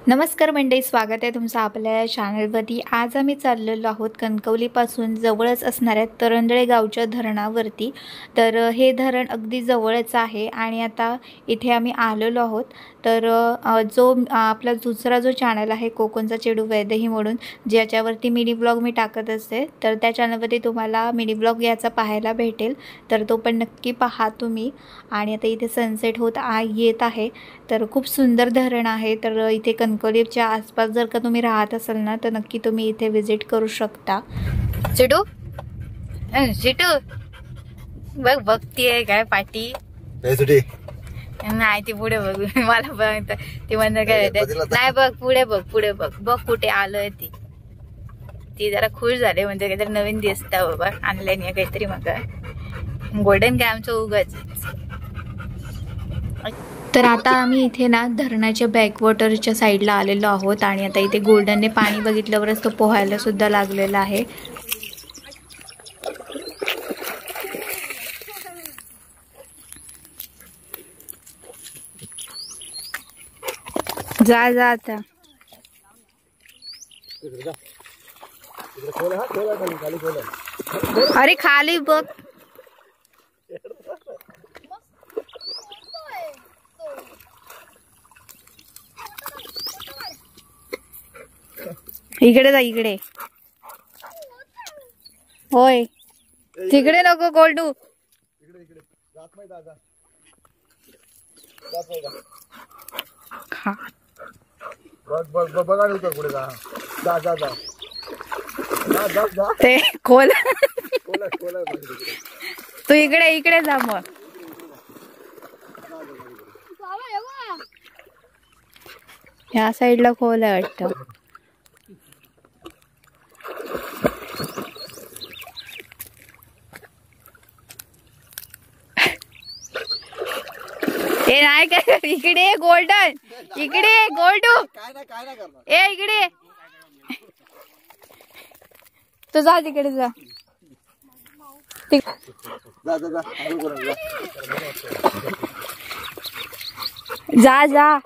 नमस्कार मंडळी, स्वागत आहे तुमचं आपल्या चॅनलवरती। आज आम्ही चाललेलो आहोत कणकवलीपासून जवळच असणाऱ्या तरंदळे गावच्या धरणावरती। तर हे धरण अगदी जवळच आहे आणि आता इथे आम्ही आलेलो आहोत। तर जो आपला दुसरा जो चॅनल आहे कोकणचा चेडू वैदेही म्हणून, ज्याच्यावरती मिनी ब्लॉग मी टाकत असते, तर त्या चॅनलवरती तुम्हाला मिनी ब्लॉग याचा पाहायला भेटेल। तर तो पण नक्की पहा तुम्ही। आणि आता इथे सनसेट होत येत आहे। तर खूप सुंदर धरण आहे। तर इथे कणकवलीच्या आसपास जर का तुम्ही राहत असाल ना, तर नक्की तुम्ही इथे विजिट करू शकता। चिटू चिटू बघ, बघतीये काय पाटी नाही, ती पुढे बघ, मला बघ ती म्हणत काय नाही, बघ पुढे बघ, पुढे बघ, बघ कुठे आलोय ती जरा खुश झाले, म्हणजे काहीतरी नवीन दिसत बाबा आणल्याने काहीतरी। मग गोल्डन काय आमचं उगाच। तर आता आम्ही इथे ना धरणाच्या बॅकवॉटरच्या साईडला आलेलो आहोत आणि आता इथे गोल्डनने पाणी बघितल्यावरच तो पोहायला सुद्धा लागलेला आहे। जा जा आता, अरे खाली बघ, इकडे जा, इकडे होय, तिकडे नको गोल्डू। ते खोल, तू इकडे जा मग। ह्या साईडला खोल आहे वाटतं। ए नाही काय, इकडे गोल्डन, इकडे गोल्डू, ए इकडे, तू जा तिकडे जा, जा जा।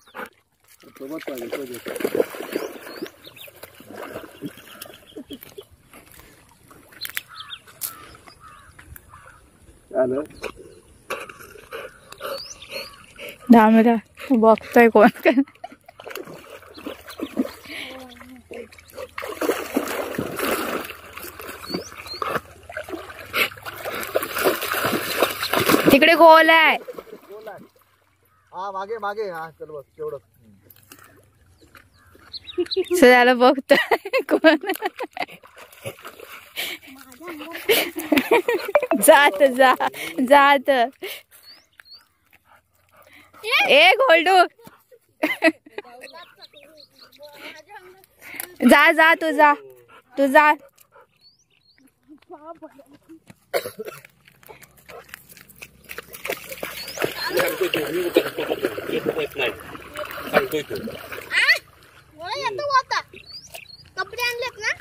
दामरा बघतोय कोण काय, तिकडे खोल आहे। हा मागे मागे, हा चल बस तेवढं त्याला बघतोय कोण, जात जा जात, ए गोल्डू जा जा, तू जा, तू जा। कपडे आणलेत ना,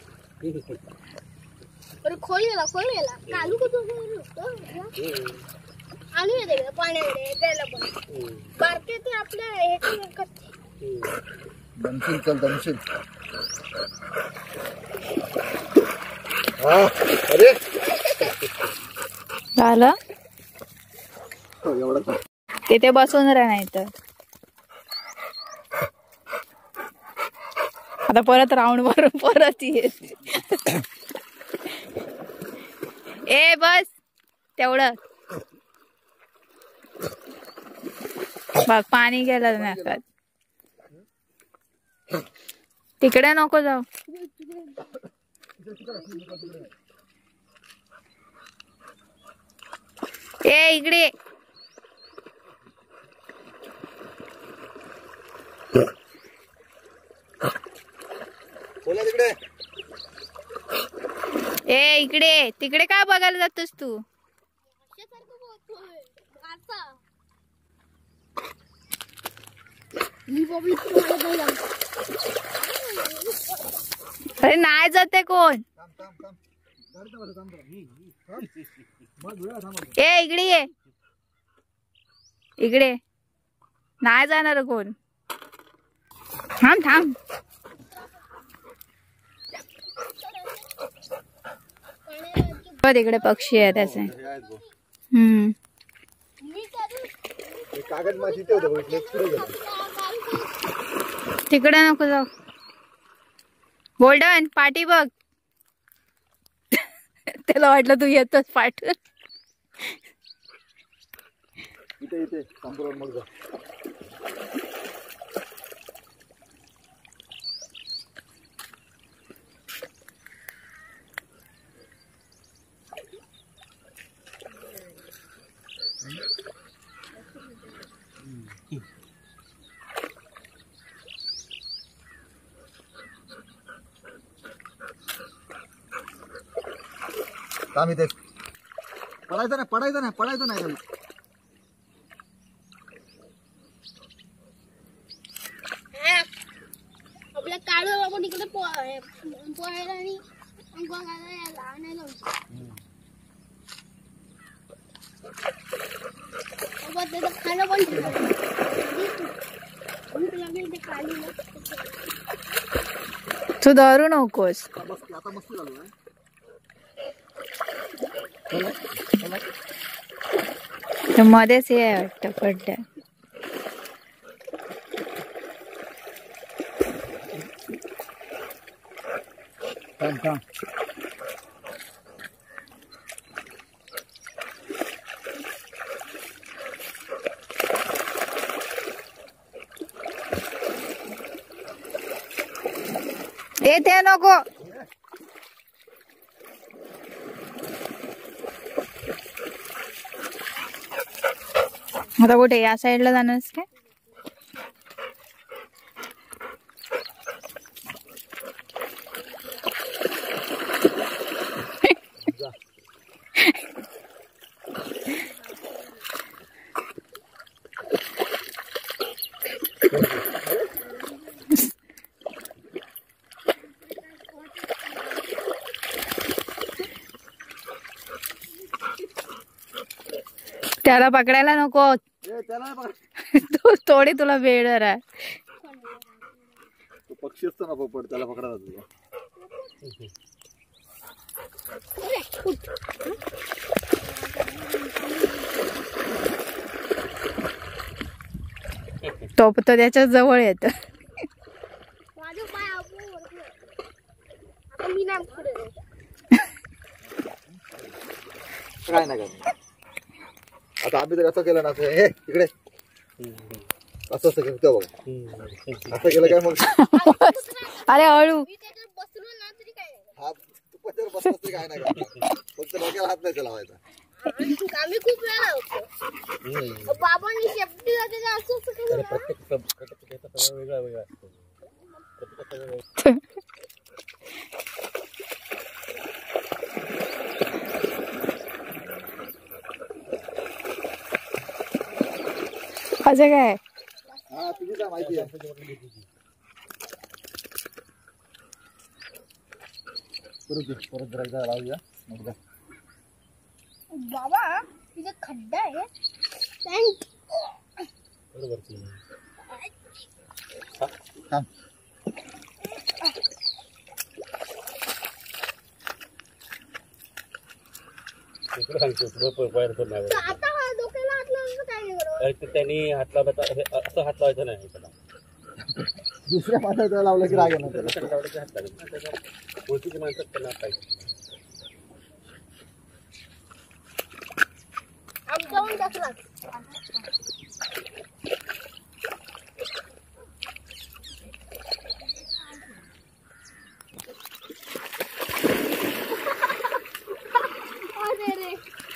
खोलीला कालू आणू येते पाण्याकडे द्यायला, पण बारके ते आपल्या दमशील, चल दमशील। अरे झालं, एवढं तिथे बसून राहा, नाही तर आता परत राऊंड मारून परत ये। ए बस तेवढं बघ, पाणी गेलं नाकात, तिकडे नको जाऊ। ए इकडे, तिकडे, ए इकडे, तिकडे काय बघायला जातोस तू? अरे नाही जाते कोण, ए इकडे ये, इकडे नाही जाणार कोण। थांब थांब. बघ इकडे पक्षी आहे त्याचे. हे आहेत बघ. मी करू हे कागद माशी ते होतं बघ, इकडे पुढे गेलं. तिकडे नको जाऊ. गोल्डन पाठी बघ. त्याला वाटलं तू येतोच पाठ. इथे इथे संपूर्ण मग जा. काम इथे पडायचं नाही पडायचं नाही पडायचं नाही खाली. आपल्या काढू आपण इकडे पोहायला आणि बघायला यायला आणायला होतं. त्याचं खाणं पण ठेवायचं. तुला मी ते खाली ना तू धरू नकोस. आता मस्ती चालू आहे. तर मध्येच हे आहे वाटतं पड्ड्या. ते नको. आता कुठे या साईडला जाणारच काय? त्याला पकडायला नको. तू थोडी तुला वेळ आहे. पक्षी असतो ना पोपट त्याला पकडायला तुला. तो त्याच्या जवळ येत. माझं पाय आपण आता मी नाही पुढे काय नाही करत. आता आम्ही तर असं केलं ना असं हे इकडे असं असं केलं बघ. असं केलं काय मग. अरे हळू. मी त्याच्यात बसलो ना तरी काय नाही. हात पत्त्यावर बसला तरी काय नाही करत. फक्त डोक्याला हात नाही लावायचा. आम्ही खूप वेळा होतो. बाबांनी शेपटी जाते असं असं केलं ना. वेगळा वेगळा असं काय. हा तुझी काय माहिती आहे. परत जरा लावूया मग जा. बाबा तिथे खड्डा आहे. थँक थांब. आता हा डोक्याला हात लावलं काय नाही बरोबर. त्यांनी हात लावला असं हात लावायचं नाही त्याला. दुसऱ्या माणसाला लावलं की राग येणार त्याला. लावलं हात लागेल. ओळखीची माणसं त्यांना पाहिजे. आमच्याहून टाकला. अरे रे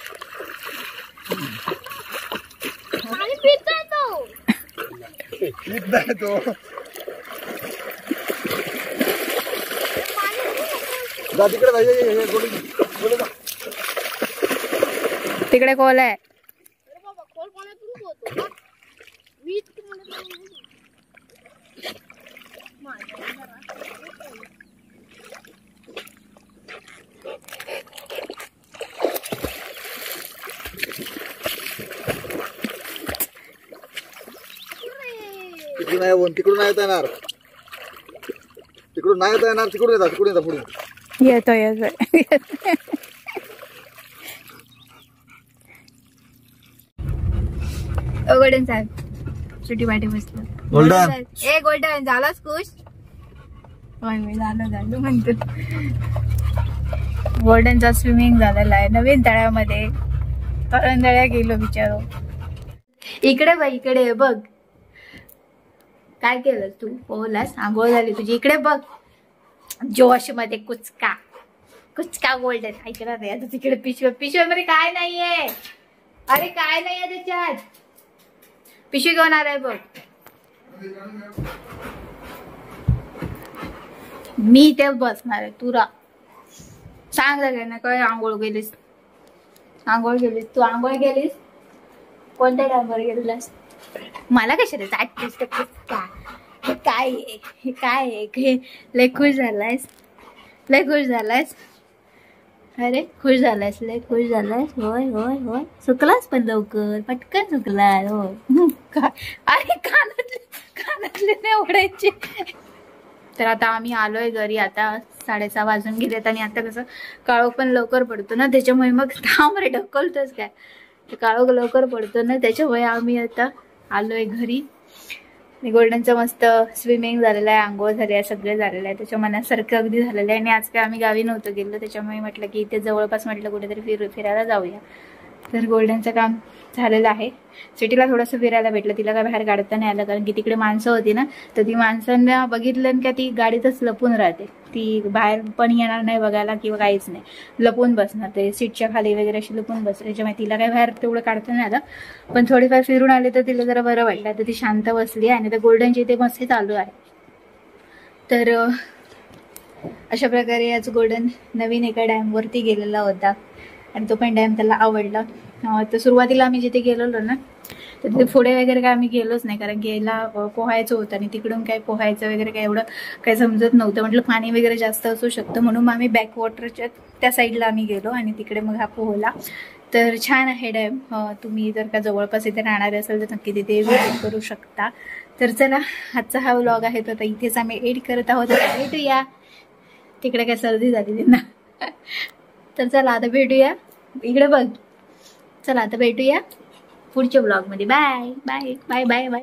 आणि पितोय तो. पीत नाही तो. जा तिकडे जा. हे गोळी गोळी जा. तिकडे खोल आहे. अरे बाबा खोल पाण्यातून होतो. मी तुम्हाला तिकडून नाही तिकडून नाही येणार. तिकडून नाही येता येणार, तिकडून येतात पुढे. येतोय गोल्डन साहेब सुटी वाटी बसलो. गोल्डन ए गोल्डन झालाच खुश? झालं म्हणतो. गोल्डनचा स्विमिंग झालेला आहे नवीन तळ्यामध्ये. तरंदळ्या गेलो बिचारो. इकडे बघ, इकडे बघ काय केलं तू. पोहलास, आंघोळ झाली तुझी. इकडे बघ जोश मध्ये कुचका गोल्डन. ऐकणार नाही आता. तिकडे पिशव्यामध्ये काय नाहीये. अरे काय नाहीये त्याच्यात. पिशवी घेऊन आहे बघ. मी ते बसणार आहे. तुला सांग ना काय आंघोळ गेलीस. तू आंघोळ गेलीस. कोणत्या टायमावर गेलेलास. मला कशाला आठवत काय लय खुश झालायस. अरे खुश झालायस. होय सुकलास पण लवकर. पटकन सुकलास. हो अरे कानातले नाही उघडायचे. तर आता आम्ही आलोय घरी. आता 6:30 वाजून गेलेत आणि आता कसं काळोख पण लवकर पडतो ना, त्याच्यामुळे मग रे ढकलतोच काय. काळोख लवकर पडतो ना, त्याच्यामुळे आम्ही आता आलोय घरी. गोल्डनचं मस्त स्विमिंग झालेलं आहे, आंघोळ झाली आहे, सगळं झालेलं आहे. त्याच्या मनासारखं अगदी झालेलं आहे. आणि आज काय आम्ही गावी नव्हतं गेलो, त्याच्यामुळे म्हटलं की इथे जवळपास म्हटलं कुठेतरी फिरायला जाऊया. तर गोल्डनचं काम झालेलं आहे. सिटीला थोडंसं फिरायला भेटलं. तिला काय बाहेर काढता नाही आलं, कारण की तिकडे माणसं होती ना, तर ती माणसांना बघितलं का ती गाडीतच लपून राहते. ती बाहेर पण येणार नाही बघायला किंवा काहीच नाही, लपून बसणार. ते सीटच्या खाली वगैरे अशी लपून बसते. त्याच्यामुळे तिला काय बाहेर तेवढं काढता नाही आलं. पण थोडीफार फिरून आले तर तिला जरा बरं वाटलं. तर ती शांत बसली. आणि त्या गोल्डनची इथे मस्त चालू आहे. तर अशा प्रकारे आज गोल्डन नवीन एका डॅमवरती गेलेला होता आणि तो पण डॅम त्याला आवडला. तर सुरुवातीला आम्ही जिथे गेलेलो ना, तर तिथे पुढे वगैरे काय आम्ही गेलोच नाही, कारण की याला पोहायचं होतं आणि तिकडून काय पोहायचं वगैरे काय एवढं काही समजत नव्हतं. म्हटलं पाणी वगैरे जास्त असू शकतं, म्हणून मग आम्ही बॅकवॉटरच्या त्या साईडला आम्ही गेलो आणि तिकडे मग हा पोहला. तर छान आहे डॅम. तुम्ही जर का जवळपास इथे राहणारे असेल तर नक्की तिथे व्हिजिट करू शकता. तर चला, आजचा हा व्लॉग आहे तो आता इथेच आम्ही एड करत आहोत. भेटूया. तिकडे काय सर्दी झाली त्यांना. तर चला आता भेटूया. इकडे बघ. चला आता भेटूया पुढच्या ब्लॉगमध्ये. Bye bye bye bye bye.